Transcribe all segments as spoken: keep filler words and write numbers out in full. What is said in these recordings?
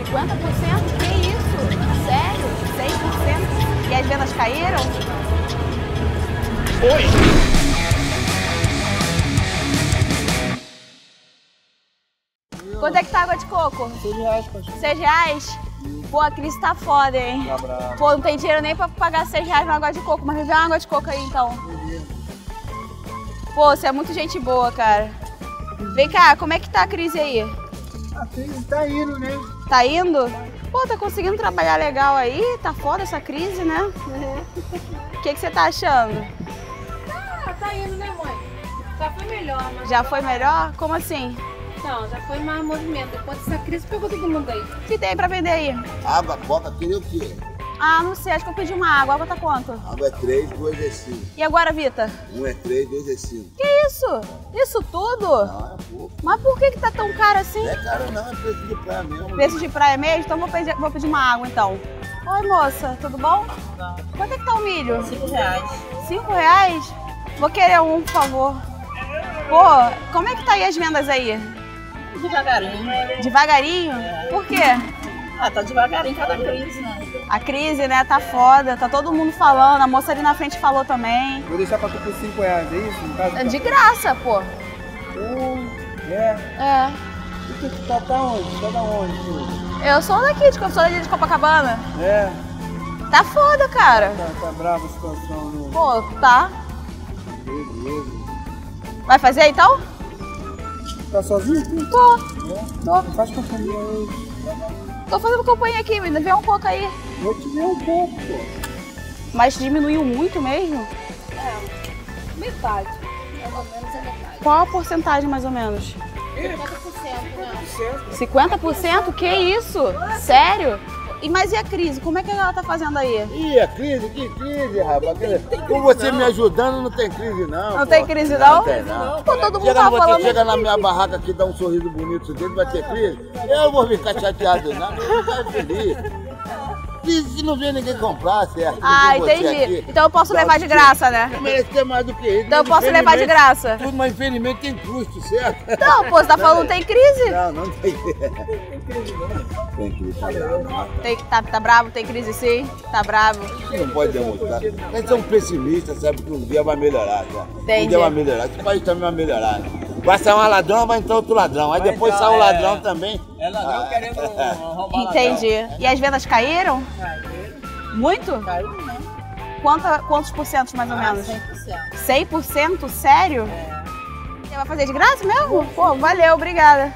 cinquenta por cento? Que isso? Sério? cem por cento? E as vendas caíram? Oi! Quanto é que tá a água de coco? seis reais, pastor. seis reais? Pô, a crise tá foda, hein? Tá bravo. Pô, não tem dinheiro nem pra pagar seis reais na água de coco, mas me dá uma água de coco aí, então. Pô, você é muito gente boa, cara. Vem cá, como é que tá a crise aí? A crise tá indo, né? Tá indo? Pô, tá conseguindo trabalhar legal aí? Tá foda essa crise, né? O que que você tá achando? Ah, tá indo, né, mãe? Já foi melhor, mas... Já foi melhor? Como assim? Não, já foi mais movimento. Depois dessa crise, pegou todo mundo aí. O que tem pra vender aí? Água, coca, queria o quê? Ah, não sei, acho que eu pedi uma água. A água tá quanto? Água é três, duas é cinco. E agora, Vita? Um é três, dois é cinco. Que isso? Isso tudo? Não, é pouco. Mas por que que tá tão caro assim? Não é caro não, é preço de praia mesmo. Preço de praia mesmo? Então vou pedir, vou pedir uma água, então. Oi, moça, tudo bom? Quanto é que tá o milho? Cinco reais. Cinco reais? Vou querer um, por favor. Pô, como é que tá aí as vendas aí? Devagarinho. Devagarinho? Por quê? Ah, tá devagarinho cada crise, né? A crise, né, tá foda, tá todo mundo falando, a moça ali na frente falou também. Vou deixar pra tu por cinco reais, é isso? No caso, É de graça, pô. Oh, é. É. E tu tu tá, tá onde? Tá da onde, tu? Eu sou daqui, de, sou daqui de Copacabana. É. Tá foda, cara. Tá, tá brava a situação, né? Pô, tá. Beleza. Vai fazer então? Tá sozinho? Tu? Tô. É. Tô. Faz companhia hoje. Tô fazendo companhia aqui, me vê um pouco aí. Vou te ver um pouco, pô. Mas diminuiu muito mesmo? É, metade. Mais ou menos é metade. Qual a porcentagem, mais ou menos? cinquenta por cento, né? cinquenta por cento? Que isso? Sério? E, mas e a crise? Como é que ela tá fazendo aí? Ih, a crise? Que crise, rapaz? Com você me ajudando, não tem crise não. Não pô. tem crise não? Não tem não. Pô, todo mundo Chega, tava você falando... chega na minha barraca aqui, dá um sorriso bonito dentro, vai ter crise? Eu vou ficar chateado não, eu vou ficar feliz. Se não vê ninguém comprar, certo? Ah, Você entendi. aqui, Então eu posso dá levar um de graça, né? Eu mereço ter mais do que isso. Então eu mas posso levar de infelizmente- graça. Tudo, mas infelizmente tem custo, certo? Não, pô, você tá falando que tem crise? Não, não tem crise. Tem crise, tá bravo. Né? Tem, tá, tá bravo, tem crise sim, tá bravo. Não pode demonstrar. Eles são pessimistas, sabe que um dia vai melhorar, já. Entendi. Um dia vai melhorar, esse país também vai melhorar. Vai sair uma ladrão, vai entrar outro ladrão. Aí depois sai um ladrão também. É ladrão querendo roubar. Entendi. E as vendas caíram? Muito? Caiu, não. Quanta, quantos por cento, mais ou menos? cem por cento. cem por cento? Sério? É. Você vai fazer de graça mesmo? Pô, valeu, obrigada.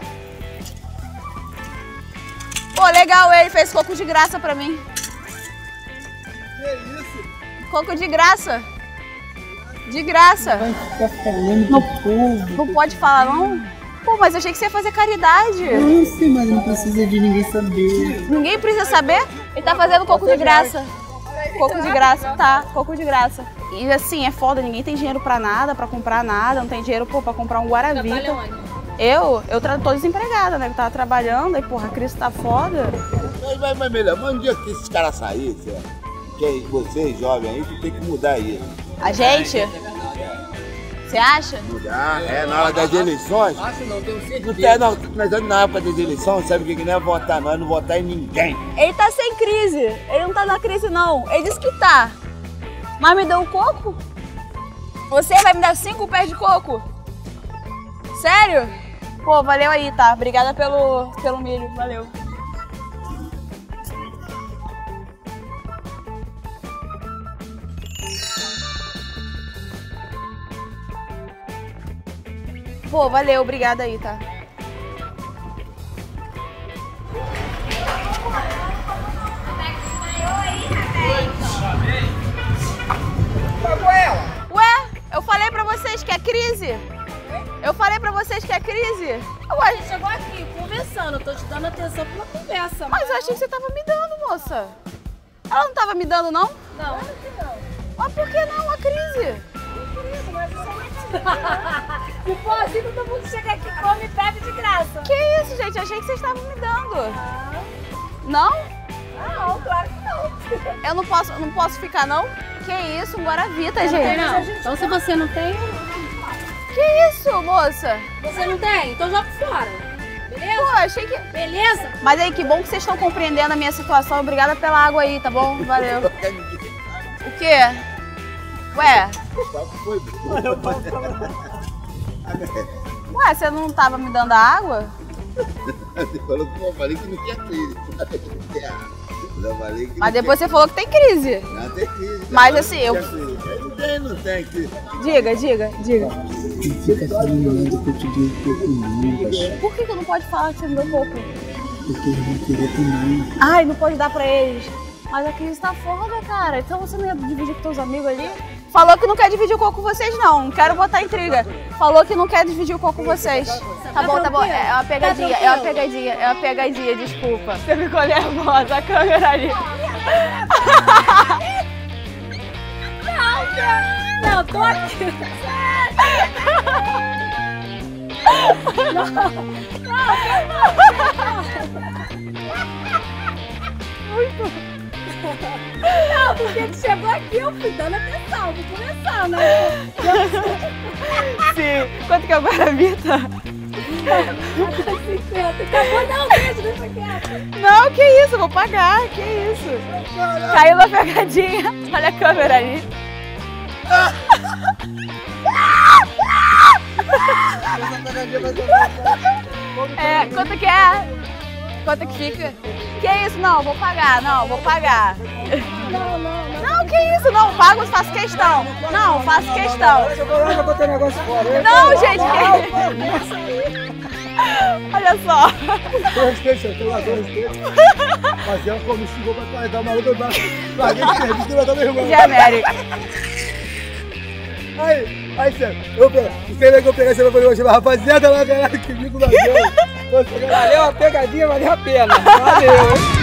Pô, legal, ele fez coco de graça pra mim. Que isso? Coco de graça. De graça. Vai ficar falando Não- do povo. Não pode falar, não? Pô, mas eu achei que você ia fazer caridade. Eu sei, mas não precisa de ninguém saber. Ninguém precisa saber? Ele tá fazendo coco de graça. Coco de graça, tá. Coco de graça. E assim, é foda, ninguém tem dinheiro pra nada, pra comprar nada. Não tem dinheiro, pô, pra comprar um Trabalha Guaravita. onde? Eu, eu tra- tô desempregada, né? Eu tava trabalhando e, porra, a crise tá foda. Mas vai, vai melhorar. Mas um dia que esses caras saírem, certo? Que vocês jovens aí, que tem que mudar isso. A gente? Você acha? Mudar, é, na hora das eleições. Acho não, tenho Não certeza. tem, não, mas na época das eleições, sabe o que que não é votar, não é não votar em ninguém. Ele tá sem crise. Ele não tá na crise, não. Ele disse que tá. Mas me deu um coco? Você vai me dar cinco pés de coco? Sério? Pô, valeu aí, tá? Obrigada pelo, pelo milho. Valeu. Pô, valeu. Obrigada aí, tá? Ué, eu falei pra vocês que é crise. Eu falei pra vocês que é crise. Ué, Você chegou aqui conversando, eu tô te dando atenção pela conversa. mas eu achei que você tava me dando, moça. Ela não tava me dando, não? Não, acho que não. Mas por que não a crise? Querido, mas isso é mentira. Se for assim, todo mundo chega aqui, come e bebe de graça. Que isso, gente? Eu achei que vocês estavam me dando. Não? Não, claro que não. Eu não posso, não posso ficar, não? Que isso, um Guaravita, Não tem, gente. não. Então se você não tem, Que isso, moça? você não tem, então joga fora. Pô, achei que... Beleza? Mas aí, que bom que vocês estão compreendendo a minha situação. Obrigada pela água aí, tá bom? Valeu. O quê? Ué? Ué, você não tava me dando a água? Você falou que eu falei que não tinha crise. Eu falei que Mas depois você falou que tem crise. não tem crise. Mas assim, eu... Não tem, não tem crise. Diga, diga, diga. Não fica falando que eu te dei o coco não, Baixinho. Por que que eu não pode falar que você me deu pouco? Porque eles vão querer também. Ai, não pode dar pra eles. Mas a crise tá foda, cara. Então você não ia dividir com teus amigos ali? Falou que não quer dividir o coco com vocês, não. Não quero botar intriga. Falou que não quer dividir o coco com vocês. Tá bom, tá bom. É uma pegadinha, é uma pegadinha, é uma pegadinha, desculpa. Você ficou nervosa, a câmera ali. Não, não, tô aqui. Não, porque ele chegou aqui, eu fui dando atenção, vou começar, né? Sim. Quanto que é o Guaravita? Até cinquenta. Acabou, não, deixa, deixa quieto. Não, que isso, vou pagar, que isso. Caiu na pegadinha. Olha a câmera aí. É, quanto que é? Quanto que fica? Que isso? Não, vou pagar, não, vou pagar. Não, não, não. Não, que isso? Não, pago, faço questão. Não, faço questão. Eu vou lá, eu vou ter negócio fora. Não, gente, que... Olha só. Com respeito, eu tô lá, com respeito. Mas ela como chegou pra trás da maluca, eu larguei de serviço e levar meu irmão. Genérico. Aí, aí, Sam, eu sei que eu peguei essa pra fazer uma rapaziada lá, caralho, que bico da gente. Valeu a pegadinha, valeu a pena. Valeu, hein?